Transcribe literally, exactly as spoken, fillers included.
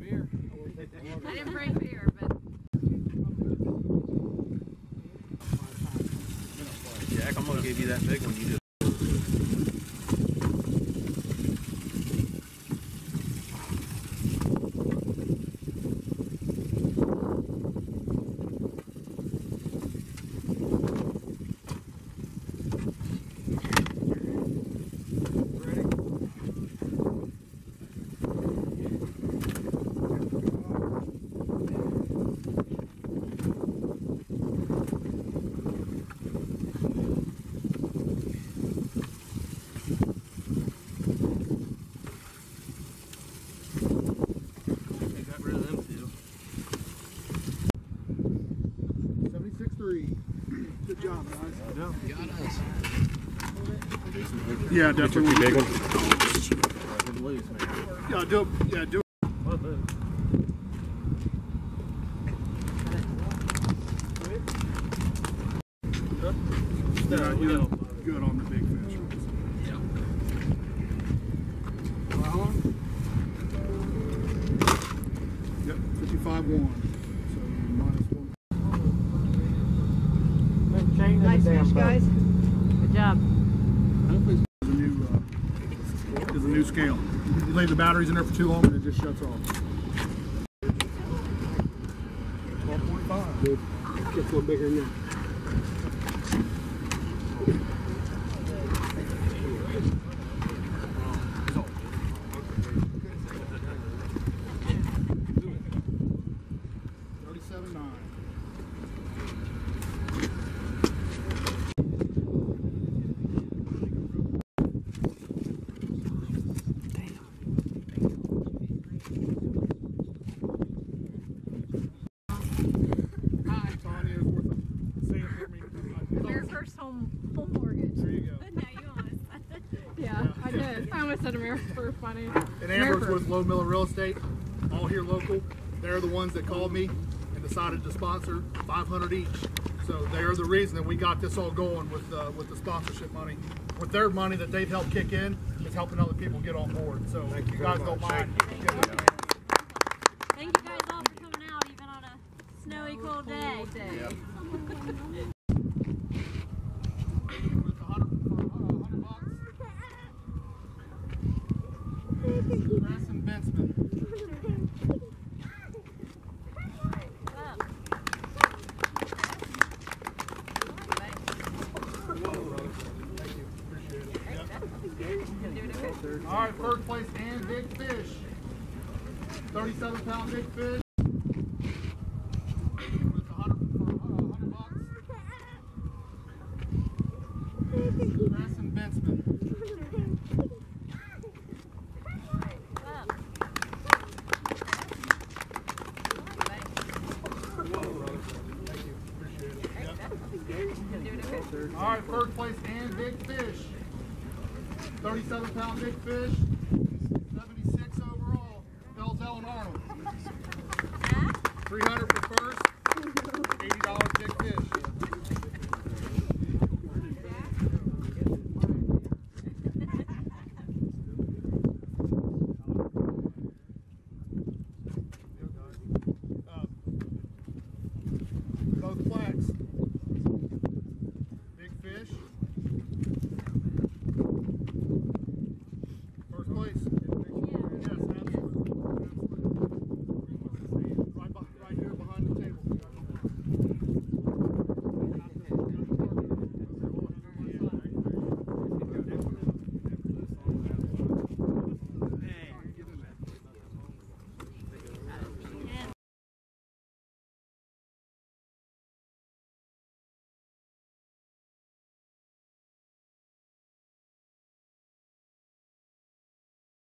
beer. I didn't bring beer, but. Jack, I'm gonna give you that big one. You just. Good job, guys. You got us. Yeah, definitely. Big one. Yeah, do it. Yeah, do it. Yeah, you're good on the big fish. Yeah. Yep, fifty-five one. So minus one. Nice fish, guys. Good job. There's a new, uh, there's a new scale. You leave the batteries in there for too long and it just shuts off. twelve point five. Good. Gets a little bigger than that. thirty-seven nine. First home home mortgage. There you go. Now you almost yeah, yeah, I did. I almost said America for funny. And Amber's with Low Miller Real Estate, all here local. They're the ones that called me and decided to sponsor five hundred each. So they're the reason that we got this all going with uh, with the sponsorship money. With their money that they've helped kick in, it's helping other people get on board. So Thank you you guys very don't much. mind. Thank you guys all for coming out, even on a snowy, cold day. Yeah. Grayson Benson. All right, first place and big fish. thirty-seven pound big fish. With a hundred, for a hundred bucks. Grayson Benson. All right, first place and big fish. thirty-seven pound big fish. seventy-six overall. Bells Ellen Arnold. three hundred for first. eighty dollars big fish.